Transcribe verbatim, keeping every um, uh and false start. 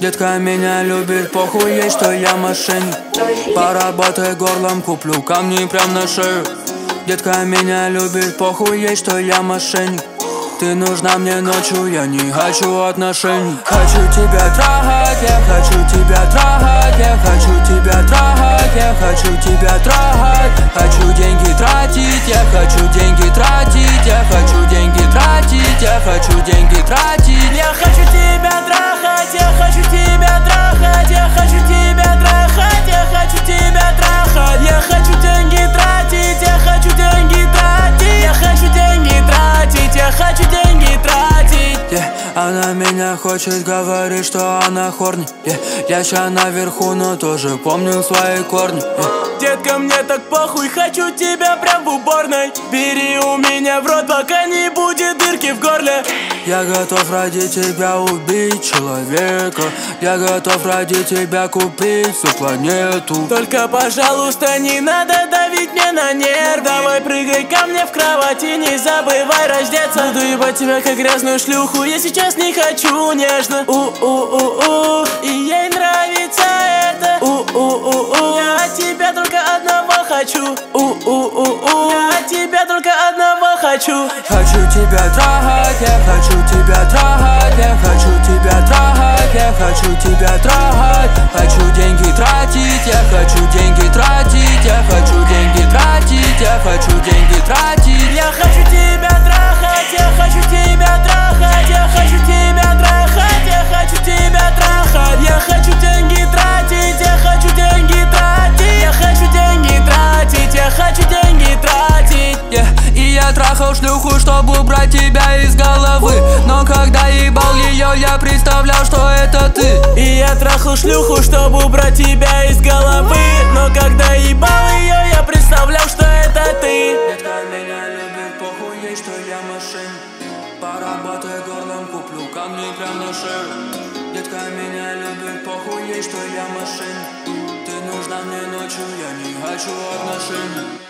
Детка меня любит, похуй ей, что я мошенник. Поработай горлом, куплю камни прям на шею. Детка меня любит, похуй ей, что я мошенник. Ты нужна мне ночью, я не хочу отношений. Хочу тебя трахать, я хочу тебя трахать, я хочу тебя трахать, я хочу тебя трахать. Хочу деньги тратить, я хочу деньги тратить, я хочу деньги тратить, я хочу деньги тратить. Я хочу тебя трахать, я хочу тебя трахать, я хочу тебя трахать, я хочу тебя трахать. Я хочу деньги тратить, я хочу деньги тратить, я хочу деньги тратить, я хочу деньги тратить. Yeah, она меня хочет, говорит, что она хорни. Yeah, я ща наверху, но тоже помню свои корни. Yeah. Детка, мне так похуй, хочу тебя прям в уборной. Бери у меня в рот, пока не будет дырки в горле. Я готов ради тебя убить человека. Я готов ради тебя купить всю планету. Только, пожалуйста, не надо давить мне на нерв. Давай прыгай ко мне в кровати, не забывай раздеться. Буду ебать тебя как грязную шлюху, я сейчас не хочу нежно. У-у-у-у, и ей нравится это. У-у-у-у, я от тебя только одного хочу. У-у-у-у, я от тебя только одного хочу. Хочу тебя трахать, я хочу тебя трахать, я хочу тебя трахать, я хочу тебя трахать. Хочу деньги тратить, я хочу деньги тратить, я хочу деньги тратить, я хочу деньги тратить. Я хочу тебя трахать, я хочу тебя трахать, я хочу тебя трахать, я хочу тебя трахать. Я хочу деньги тратить, я хочу деньги тратить, я хочу деньги тратить, я хочу деньги тратить. Yeah. И я трахал шлюху, чтобы убрать тебя из головы. Но когда ебал ее, я представлял, что это ты. И я трахал шлюху, чтобы убрать тебя из головы. Но когда ебал ее, я представлял, что это ты. Детка меня любит, похуй ей, что я мошенник. Поработай горлом, куплю камни прям на шею. Детка меня любит, похуй ей, что я мошенник. Ты нужна мне ночью, я не хочу отношений.